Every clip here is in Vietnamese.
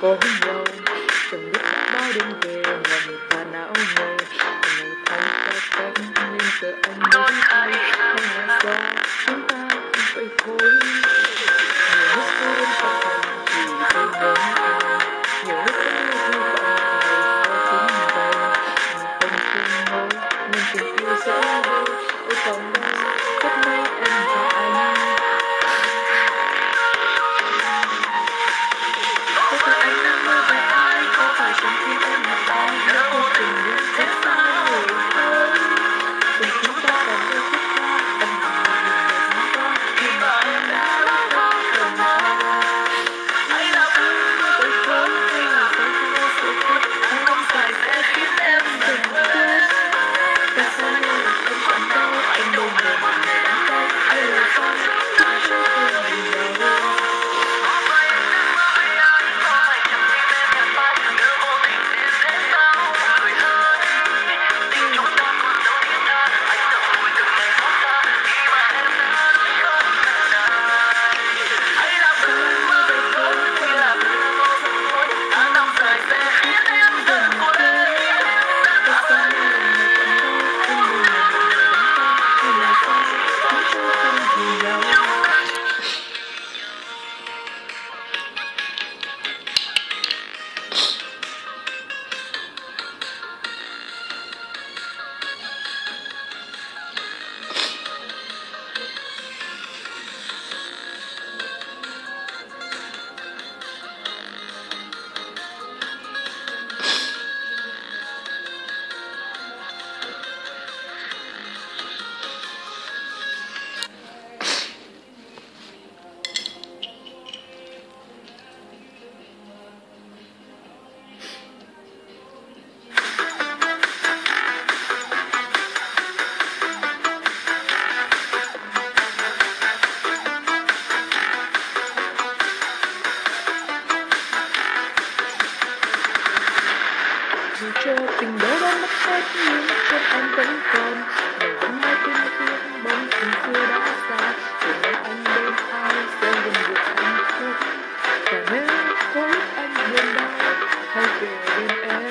có nhau. Chẳng biết đã bao đêm về ngầm và não nề, ngày tháng xa cách nên giờ anh mới biết hay là do chúng ta không vậy thôi. Nhiều lúc tôi đến thật lòng thì tôi nhớ ai, nhiều lúc tôi hy vọng ngày sau cũng vậy. Mình không chung ngồi nên tình yêu sẽ đi, ôi còn đâu rất mơ em và anh. Có phải anh đang mơ về ai, có phải trong tim em là ai, nếu vô tình những rất xa người thôi. Tình chúng ta còn đôi chút qua, tâm hồn mình ngày tháng qua, khi mà em đã không còn ai. Hãy là anh mơ tới khốn, hay là sao cho sự thật, anh không phải sẽ khiến em dần quên. Tại sao em chẳng đau, anh đâu ngờ mà ngày đắng cay, hay là sao cũng cho em nhìn vào. Dù cho tình đó đã mất hết nhưng trong em vẫn còn, mình vẫn mãi tin thương bóng tình xưa đã xa. Từ nay anh bên ai sẽ luôn được hạnh phúc, và nếu có lúc anh buồn đau hãy về bên em.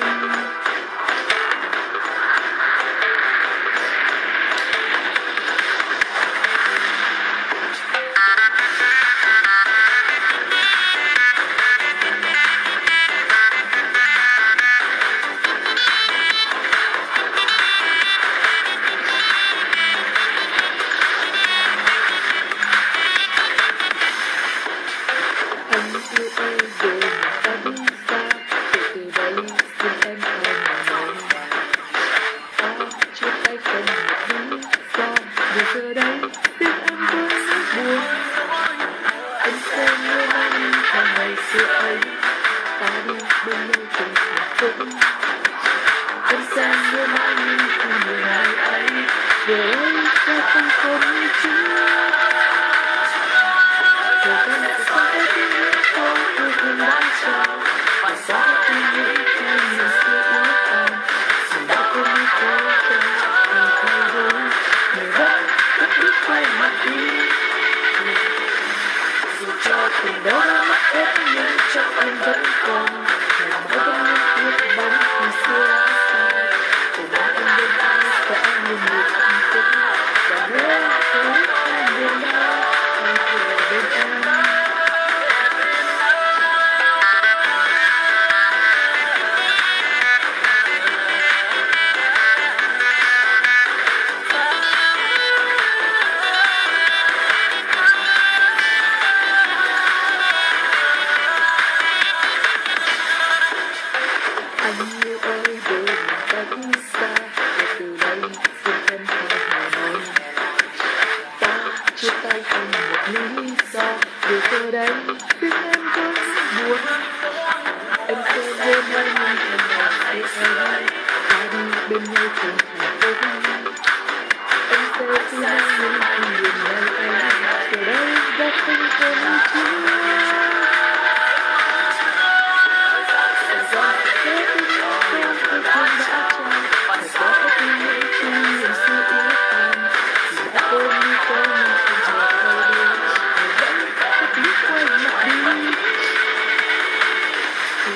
Anh yêu ơi rồi mà ta đi xa, kể từ đây xin em hãy nhớ. Ta chia tay không một lý do, vì giờ đây biết em vẫn buồn. Em sẽ nhớ anh vào ngày xưa ấy, ta đi bên nhau cùng hạnh phúc. Em sẽ nhớ anh khi người ngày ấy, giờ ấy ta không còn chính. Giờ em sẽ có tiếng con yêu thương đã trao, và sao em những khi mình xưa ước ao. Dù đã có những cố tình thì thay đổi, người vẫn biết quay mặt đi. Dù cho tình đó đã mất hết nhưng trong em vẫn còn, ngày mai vẫn như chiếc bóng khi xưa đã xa. Cùng em bên ai sẽ luôn được hạnh phúc, và nếu có lúc em buồn đau hãy về bên em. Anh yêu ơi rồi mà ta đi xa, và từ đây xin em hãy nói. Ta chia tay không một lý do, vì giờ đây biết em vẫn buồn. Em sẽ quên anh nhưng em là sẽ ấy, ta đi bên nhau cùng hạnh phúc. Em sẽ tin anh những khi buồn ngày ấy, giờ đây đã không còn chính.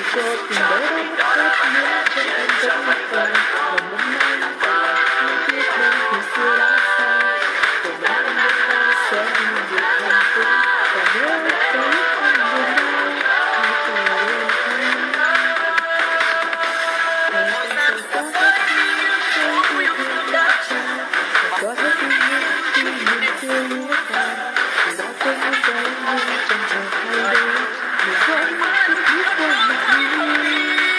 cho tình đó đã mất hết muốn cho em vẫn mất vàng và năm nay những tiếc đến thì xưa đã xa của mình em biết ta sẽ đi được hạnh phúc và nhớ tới lúc anh buồn đau hãy kể lên anh và em sẽ có hết những yêu thương đã trao và có hết những khi mình thương nước ta thì đã quên đi giây nhưng chẳng chờ thay đổi mình vẫn cứ biết qua mặt đi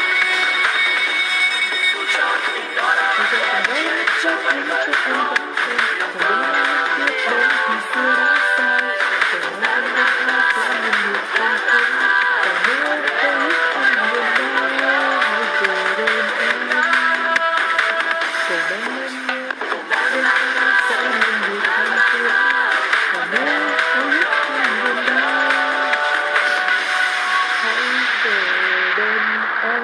cho anh cho em vẫn quên và đến tiếc đến thì xưa đã xa để nói anh biết ta sẽ nhìn được hạnh phúc và nhớ tới lúc anh buồn đau hãy về bên em để bên em bên em sẽ nhìn được hạnh phúc và nhớ tới lúc anh buồn đau hãy về bên em.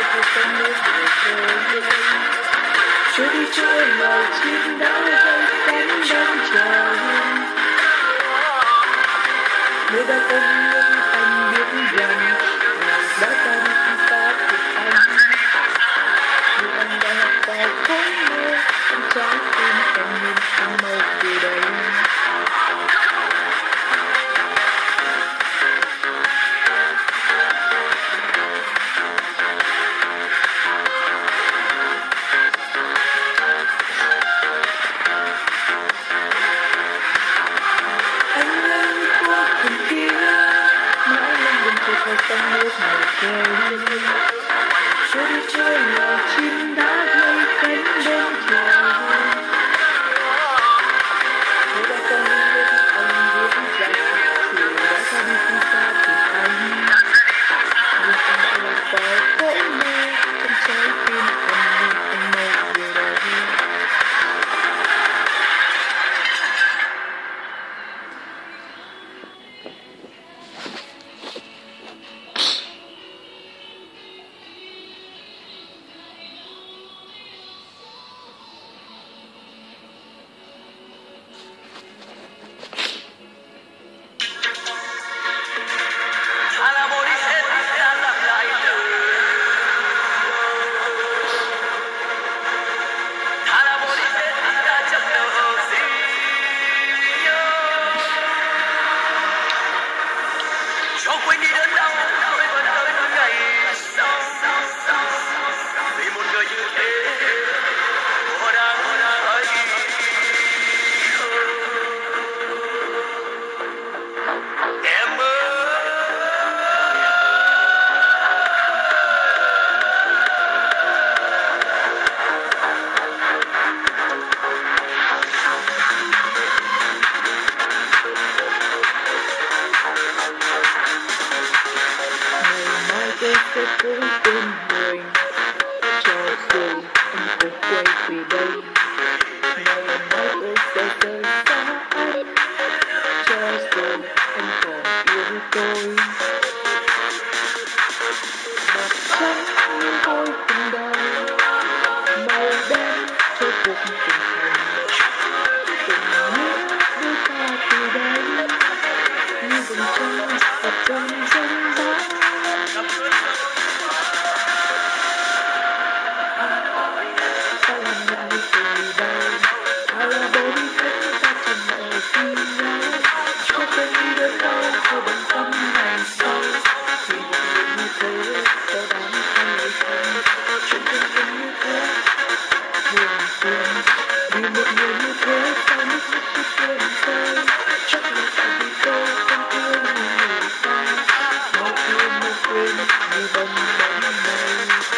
Chưa đi chơi lời chim đã rơi xa bên người. Cho dù anh có quay về đây, ngày mai tôi sẽ rời xa anh. Cho dù anh còn yêu tôi, mặt trắng như hôi cùng đời, màu đen cho cuộc tình hành. Tình nghĩa đôi ta từ đây, như vầng trăng đặt trong giông bão. Ta làm lại từ đầu, ta là bầu đi hết ta chẳng nợ tin nhau. Cho quên đi đến đâu cho bằng tâm ngày sau. Vì một người như thế có đáng hay không? Chuyện tình tình như thế buồn phiền. Vì một người như thế sao nước mắt cứ tuôn rơi. Chắc là tại vì tôi không yêu như người ta. Mau quên như bông bóng mây.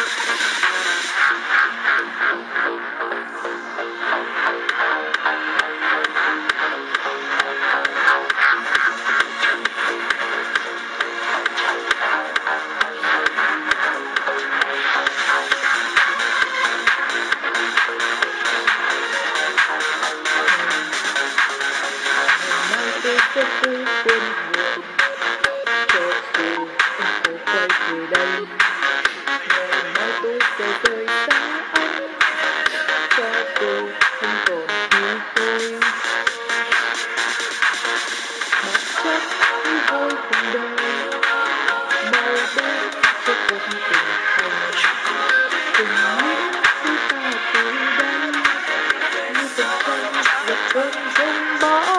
Tôi sẽ cứ quên buồn, cho dù anh có quay về đây. Ngày mai tôi sẽ rời xa anh, cho dù anh còn yêu tôi. Mặt trắng như hôi cùng đời, màu đen cho cuộc tình hành. Tình nghĩa đôi ta từ đây, như vầng trăng dập cơn giông bão.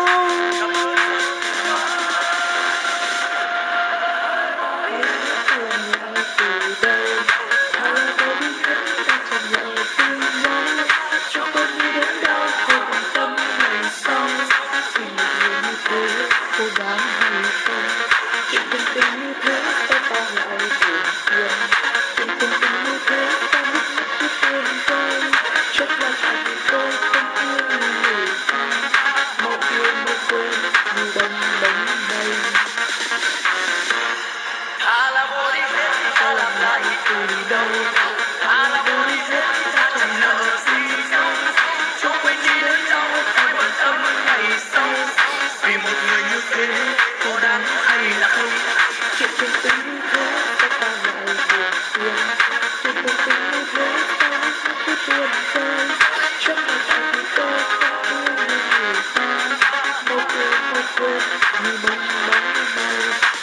Cô đáng hay không? Chuyện tình tình như thế sao ta lại buồn phiền? Chuyện tình tình như thế sao nước mắt cứ tuôn rơi? Chắc là tại vì tôi không yêu như người ta. Mau quên như bông bóng mây. Ta làm lại từ đâu? Ta vô đi hết ta chẳng nợ gì nhau. Cho quên đi đến đâu phải bận tâm ngày sau. Vì một người như thế có đáng hay không? Chuyện tình tình như thế sao ta lại buồn phiền? Chuyện tình tình như thế sao nước mắt cứ tuôn rơi? Chắc là tại vì tôi không yêu như người ta. Mau quên như bông bóng mây.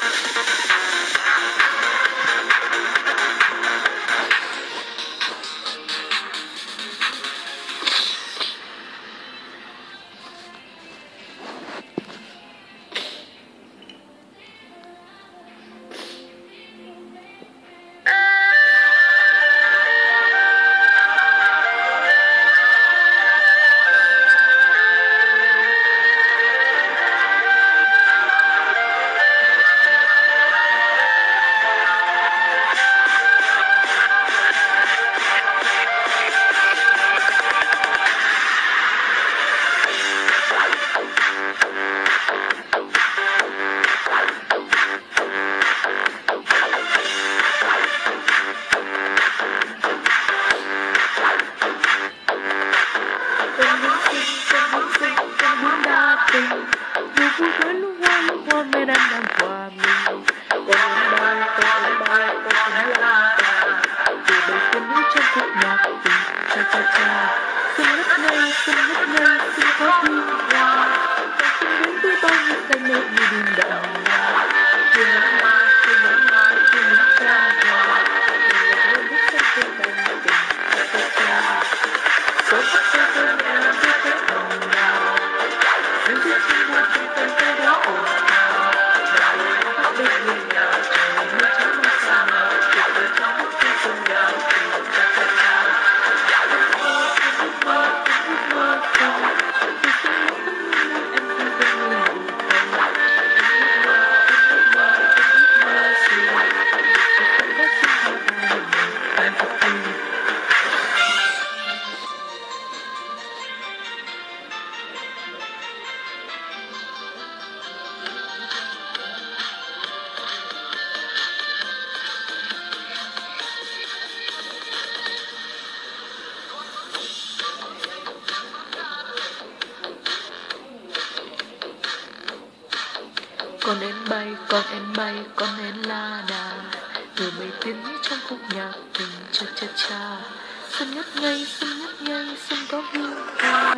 Mê đắm đang qua mình. Còn những bài, còn những la đà. Từ bầy phụ nữ trong khúc nhạc tình. Cha cha cha. Xuân ngất ngây, xuân có thiên hoa. Và xuân đến với bao nhiêu xanh mơ như đêm đậm hoa. Chưa nắng mai, chưa nắng cha hòa. Mình là hơi nước xanh trên cành tình. Cha cha cha. Số phút tôi nhà với cái hồng nào. Hãy giữ chân hoa trong tâm tôi đó ồn ào. Bên người nhà trời như trắng mưa xa nào. Tuyệt vời trong mắt trên sông nhà tình cha cha cha. Ước mơ, ước mơ, ước mơ, ước mơ. Vì sinh con em bay, con em la đà. Từ mấy tiếng trong khúc nhạc tình cha cha cha. Xuân nhấp nhây, xuân có hương ca.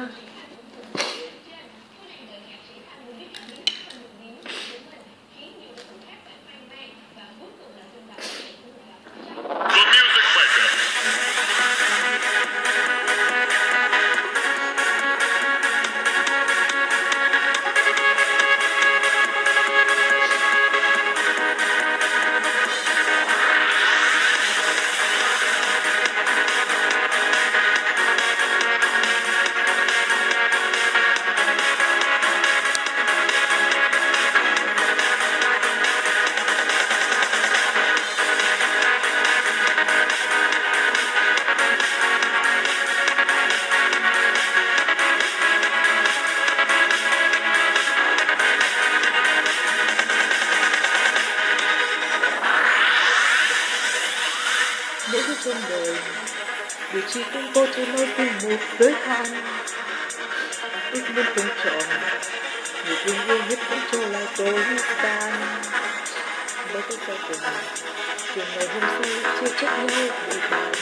Những thứ trên đời điều chỉ cũng có cho nó cùng một giới hạn. Ước muốn không chọn người thương yêu nhất cũng cho là tôi tan. Bởi tôi cho cùng chuyện ngày hôm sau chưa trách nhau để bàn.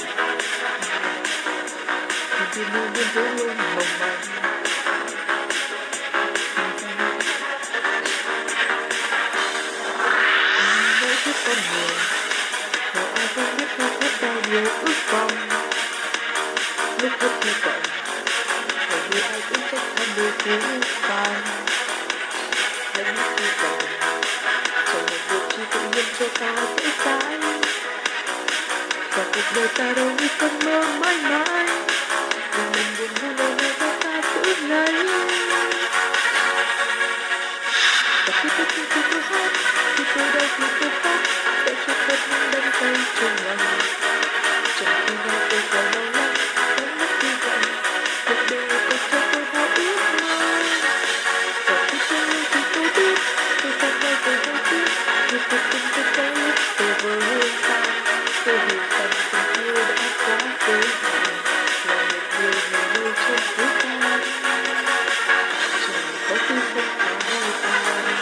Nhưng khi mưa luôn vỗ luôn mong manh. Mỗi thứ con người nào ai không biết ta hết bao nhiêu ước vọng. Lúc hết hy vọng hầu như ai cũng trách anh đôi thiếu phàm. Hãy mất hy vọng chẳng một việc chi tự nhiên cho ta dễ dãi. Và cuộc đời ta đâu như cơn mơ mãi mãi. Nhưng mình buồn vui lời này cho ta giữ lấy. Và khi tôi听tôi hát, khi tôi đau khi tôi khóc, để cho tất những đắng cay trong lòng. Chẳng khi nào tôi phải lo lắng, đánh mất hy vọng. Cuộc đời tôi cho tôi bao ước mơ. Và khi tôi yêu thì tôi biết, tôi không bao giờ hay tiếc. Vì cuộc tình tôi có lúc tôi vừa hương ta. Tôi hiểu rằng tình yêu đã quá giới hạn. Là một điều người nuôi trên cuối ta. Chẳng có khi không phải hai ta.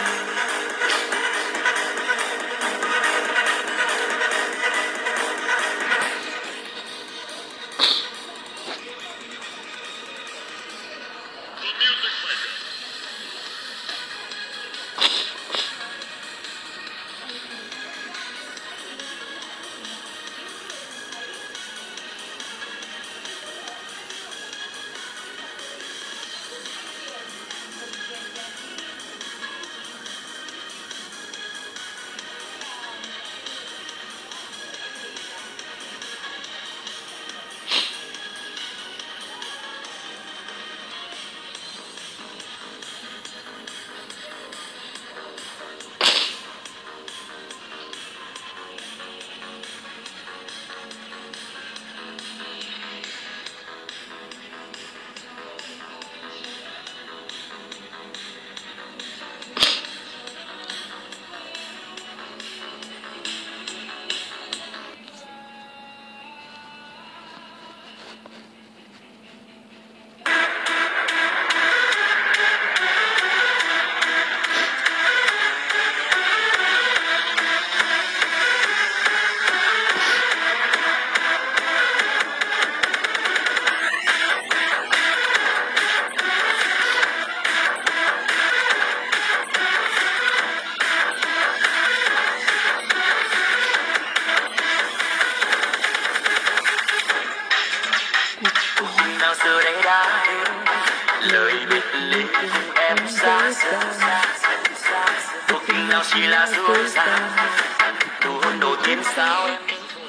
Nào giờ đây đã đến lời biệt ly em xa xa. Cuộc tình nào chỉ là dối gian, nụ hôn đầu tiên sao em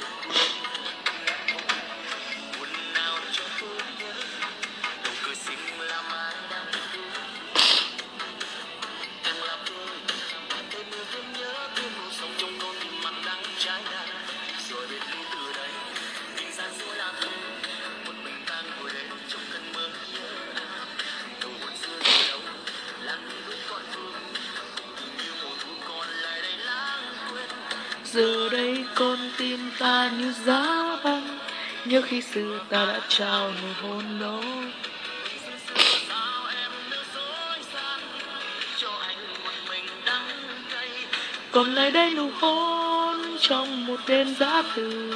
giờ đây con tim ta như giá băng. Nhớ khi xưa ta đã trao nụ hôn đó. còn lại đây nụ hôn trong một đêm giá từ.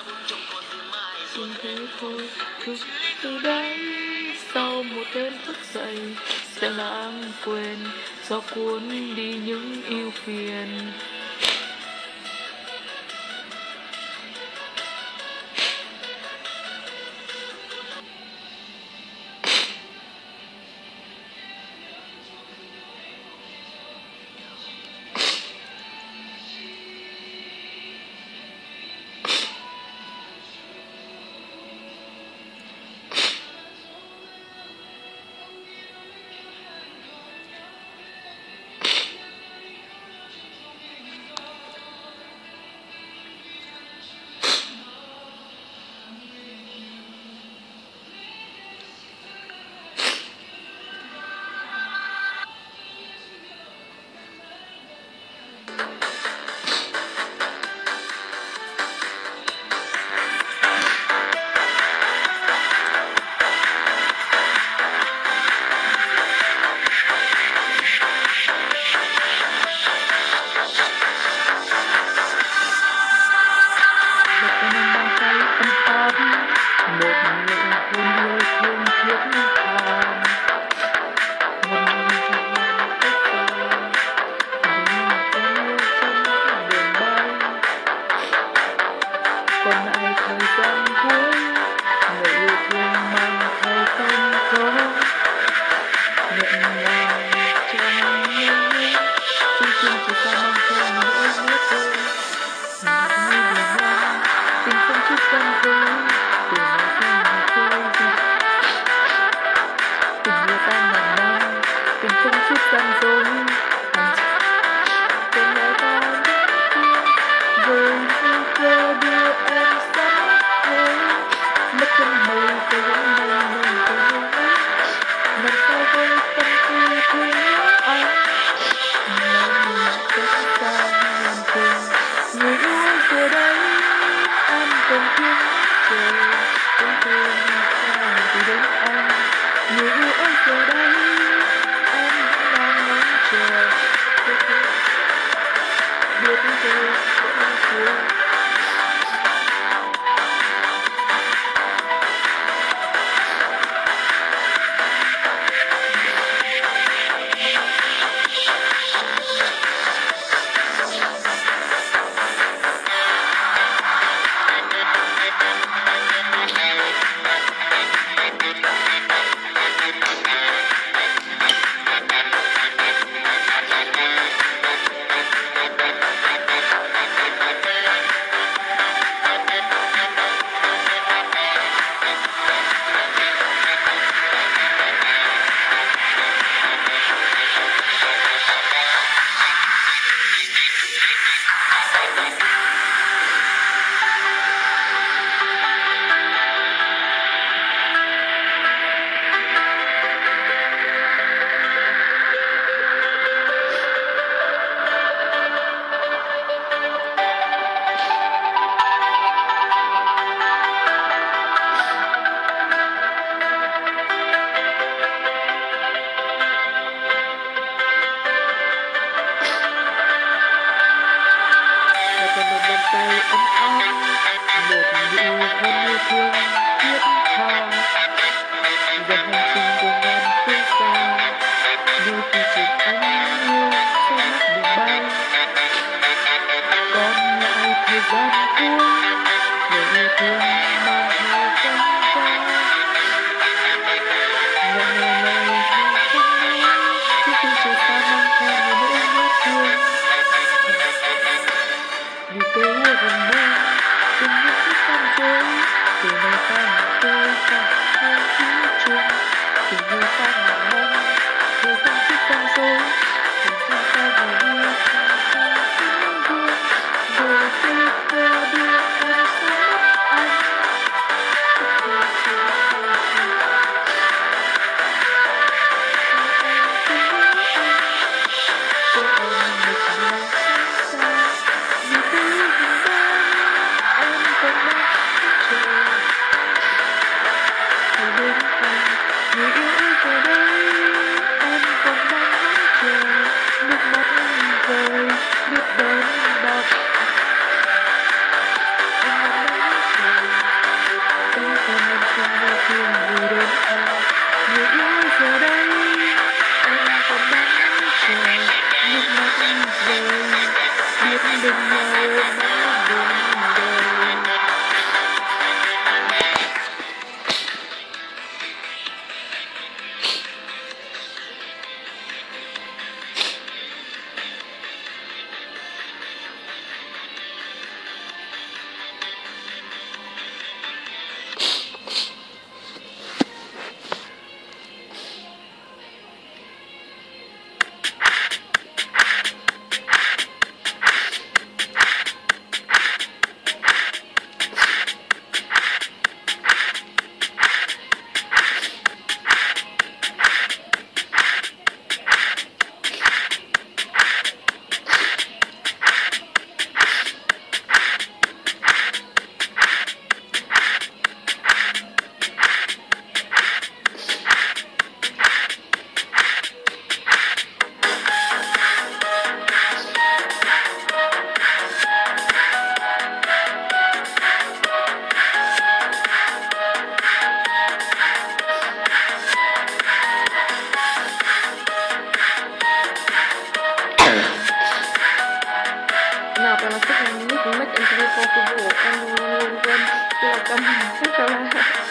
Xin thế thôi, cứ từ đấy sau một đêm thức dậy sẽ lãng quên do cuốn đi những ưu phiền. Người yêu ơi giờ đây giờ đây em còn đang chờ nước mắt rơi biết bên nhau mãi đường đời. Nào phải là thích mình nick make MTV4 phục vụ em luôn quên là cầm rất là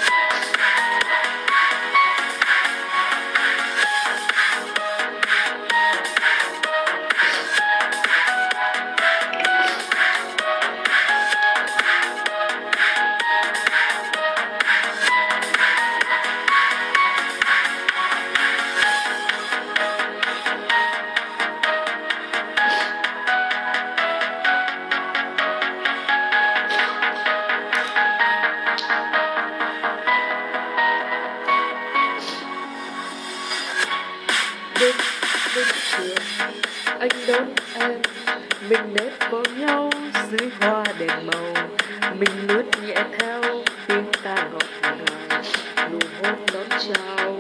bên trường anh đón em mình nép vào nhau dưới hoa đèn màu mình lướt nhẹ theo tiếng ta ngọt ngào nụ hôn đón chào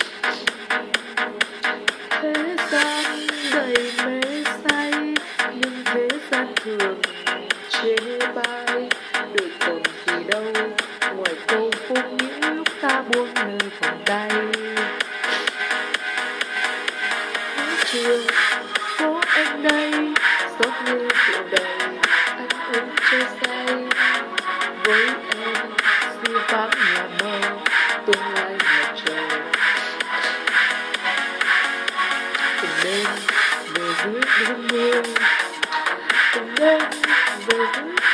thế gian đầy mê say nhưng thế gian thường chê bai đời còn gì đâu ngoài câu phúc những lúc ta buông nơi vòng tay trường phố em đây xót như rượu đầy anh uống chơi say với em si vắng là mơ tương lai là trời từng đêm về dưới đêm mưa từng đêm về dưới